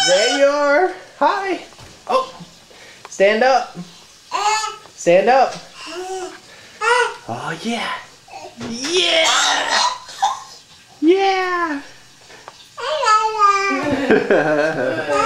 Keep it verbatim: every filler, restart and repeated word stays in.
There you are. Hi. Oh, stand up. Stand up. Oh, yeah. Yeah. Yeah.